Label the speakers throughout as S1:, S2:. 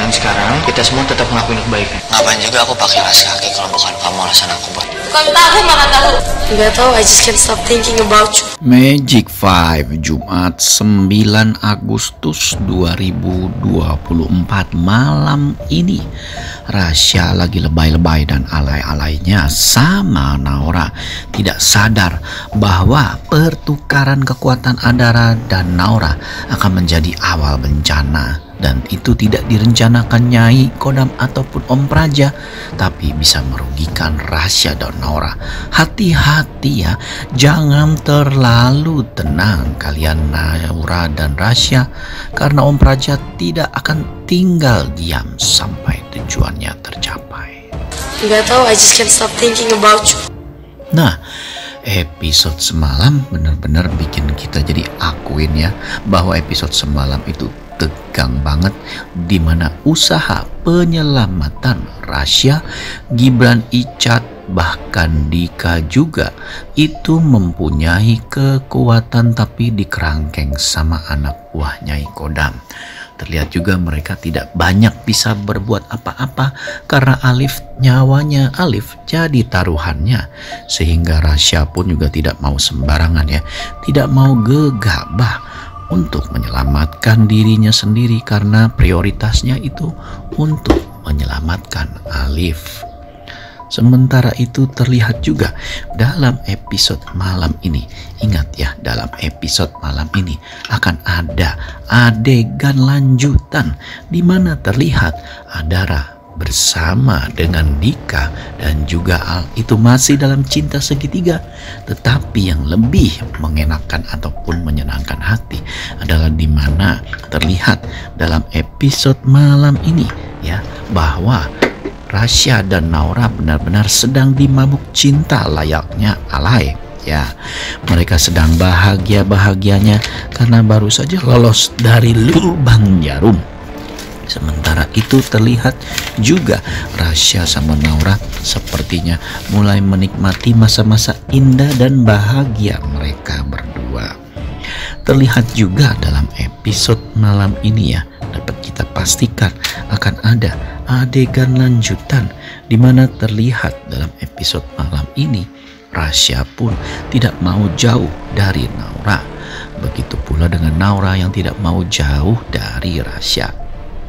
S1: zaman sekarang kita semua tetap ngelakuin kebaikan.
S2: Ngapain juga aku pakai alas kaki kalau bukan kamu alasan aku buat.
S3: Bukan tahu makan tahu. Gak tahu, I just can't stop thinking about you.
S4: Magic 5 Jumat 9 Agustus 2024 malam ini Rasya lagi lebay-lebay dan alay-alaynya sama Naura, tidak sadar bahwa pertukaran kekuatan Adara dan Naura akan menjadi awal bencana. Dan itu tidak direncanakan Nyai Kodam ataupun Om Praja, tapi bisa merugikan Rasya dan Naura. Hati-hati ya, jangan terlalu tenang kalian Naura dan Rasya, karena Om Praja tidak akan tinggal diam sampai tujuannya tercapai.
S3: Gak tahu, I just can't stop thinking about you.
S4: Nah, episode semalam benar-benar bikin kita jadi akuin ya, bahwa episode semalam itu tegang banget, dimana usaha penyelamatan Rasya, Gibran Icat, bahkan Dika juga itu mempunyai kekuatan tapi dikerangkeng sama anak buah Nyai Kodam. Terlihat juga mereka tidak banyak bisa berbuat apa-apa karena nyawanya Alif jadi taruhannya, sehingga Rasya pun juga tidak mau sembarangan ya, tidak mau gegabah untuk menyelamatkan dirinya sendiri karena prioritasnya itu untuk menyelamatkan Alif. Sementara itu terlihat juga dalam episode malam ini, ingat ya, dalam episode malam ini akan ada adegan lanjutan di mana terlihat Adara bersama dengan Dika dan juga Al itu masih dalam cinta segitiga. Tetapi yang lebih mengenakan ataupun menyenangkan hati adalah di mana terlihat dalam episode malam ini ya, bahwa Rasya dan Naura benar-benar sedang dimabuk cinta layaknya alay. Ya, mereka sedang bahagia-bahagianya karena baru saja lolos dari lubang jarum. Sementara itu terlihat juga Rasya sama Naura sepertinya mulai menikmati masa-masa indah dan bahagia mereka berdua. Terlihat juga dalam episode malam ini ya, dapat kita pastikan akan ada adegan lanjutan di mana terlihat dalam episode malam ini Rasya pun tidak mau jauh dari Naura. Begitu pula dengan Naura yang tidak mau jauh dari Rasya.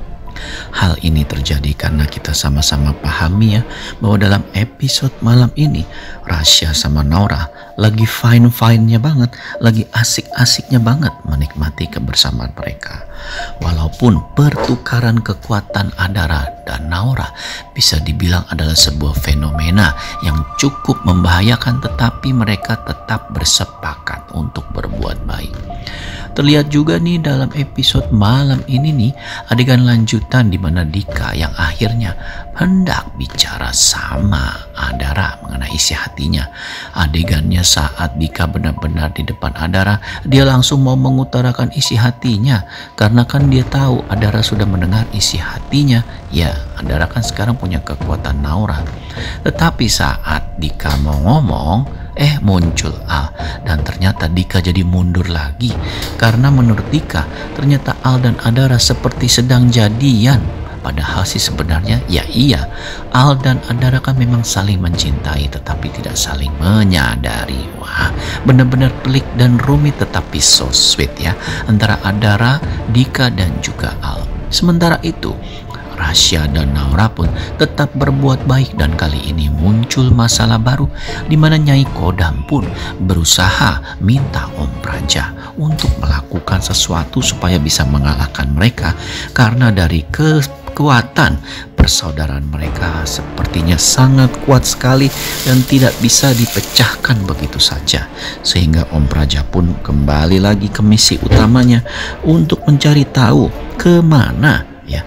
S4: Hal ini terjadi karena kita sama-sama pahami ya, bahwa dalam episode malam ini Rasya sama Naura lagi fine-finenya banget, lagi asik-asiknya banget menikmati kebersamaan mereka. Walaupun pertukaran kekuatan Adara dan Naura bisa dibilang adalah sebuah fenomena yang cukup membahayakan, tetapi mereka tetap bersepakat untuk berbuat baik. Terlihat juga nih dalam episode malam ini nih adegan lanjutan di mana Dika yang akhirnya hendak bicara sama Adara mengenai isi hatinya. Adegannya saat Dika benar-benar di depan Adara, dia langsung mau mengutarakan isi hatinya karena kan dia tahu Adara sudah mendengar isi hatinya. Ya, Adara kan sekarang punya kekuatan Naura. Tetapi saat Dika mau ngomong, muncul Al, dan ternyata Dika jadi mundur lagi karena menurut Dika ternyata Al dan Adara seperti sedang jadian. Padahal sih sebenarnya ya iya, Al dan Adara kan memang saling mencintai tetapi tidak saling menyadari. Wah, benar-benar pelik dan rumit tetapi so sweet ya antara Adara, Dika dan juga Al. Sementara itu Rasya dan Naura pun tetap berbuat baik, dan kali ini muncul masalah baru di mana Nyai Kodam pun berusaha minta Om Praja untuk melakukan sesuatu supaya bisa mengalahkan mereka karena dari kekuatan persaudaraan mereka sepertinya sangat kuat sekali dan tidak bisa dipecahkan begitu saja. Sehingga Om Praja pun kembali lagi ke misi utamanya untuk mencari tahu kemana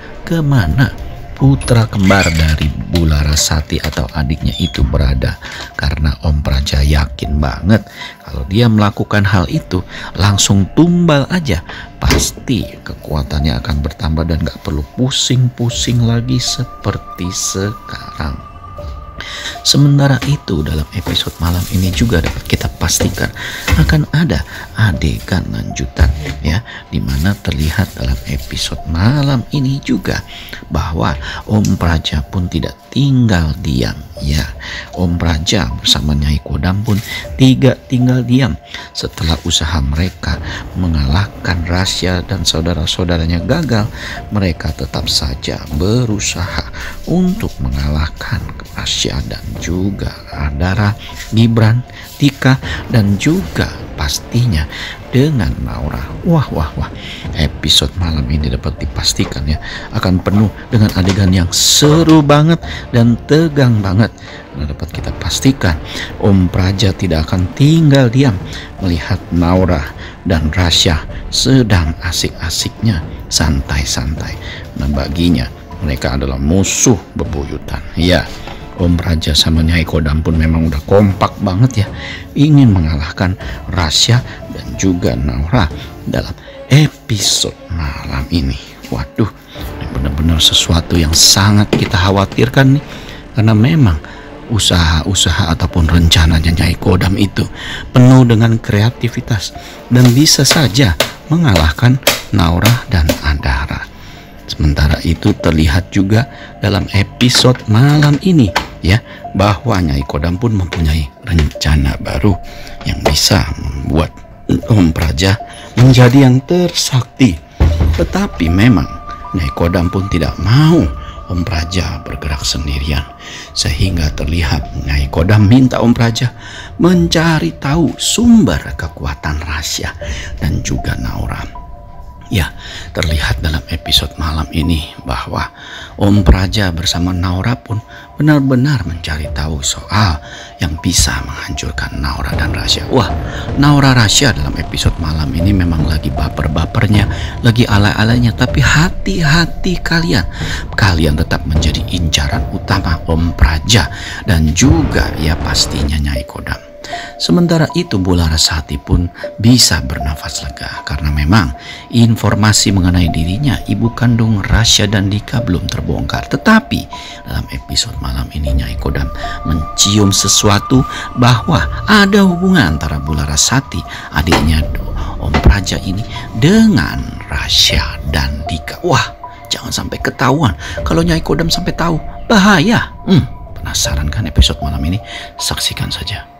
S4: putra kembar dari Bu Larasati atau adiknya itu berada. Karena Om Praja yakin banget kalau dia melakukan hal itu langsung tumbal aja, pasti kekuatannya akan bertambah dan gak perlu pusing-pusing lagi seperti sekarang. Sementara itu dalam episode malam ini juga dapat kita pastikan akan ada adegan lanjutan ya, dimana terlihat dalam episode malam ini juga bahwa Om Praja pun tidak tinggal diam ya. Om Praja bersama Nyai Kodam pun tidak tinggal diam setelah usaha mereka mengalahkan Rasya dan saudara-saudaranya gagal. Mereka tetap saja berusaha untuk mengalahkan Rasya dan juga Andara, Gibran, Tika, dan juga pastinya dengan Naura. Wah, episode malam ini dapat dipastikan ya akan penuh dengan adegan yang seru banget dan tegang banget. Nah, dapat kita pastikan Om Praja tidak akan tinggal diam melihat Naura dan Rasya sedang asik-asiknya santai-santai. Nah, baginya mereka adalah musuh bebuyutan ya. Om Praja sama Nyai Kodam pun memang udah kompak banget ya, ingin mengalahkan Rasya dan juga Naura dalam episode malam ini. Waduh, ini benar-benar sesuatu yang sangat kita khawatirkan nih, karena memang usaha-usaha ataupun rencananya Nyai Kodam itu penuh dengan kreativitas dan bisa saja mengalahkan Naura dan Andara. Sementara itu terlihat juga dalam episode malam ini ya, bahwa Nyai Kodam pun mempunyai rencana baru yang bisa membuat Om Praja menjadi yang tersakti. Tetapi memang Nyai Kodam pun tidak mau Om Praja bergerak sendirian, sehingga terlihat Nyai Kodam minta Om Praja mencari tahu sumber kekuatan Rasya dan juga Naura. Ya, terlihat dalam episode malam ini bahwa Om Praja bersama Naura pun benar-benar mencari tahu soal yang bisa menghancurkan Naura dan Rasya. Wah, Naura Rasya dalam episode malam ini memang lagi baper-bapernya, lagi ala-alanya, tapi hati-hati kalian. Kalian tetap menjadi incaran utama Om Praja dan juga ya pastinya Nyai Kodam. Sementara itu Bularasati pun bisa bernafas lega karena memang informasi mengenai dirinya ibu kandung Rasya dan Dika belum terbongkar. Tetapi dalam episode malam ini Nyai Kodam mencium sesuatu bahwa ada hubungan antara Bularasati, adiknya Om Praja ini, dengan Rasya dan Dika. Wah, jangan sampai ketahuan. Kalau Nyai Kodam sampai tahu, bahaya. Penasaran kan episode malam ini? Saksikan saja.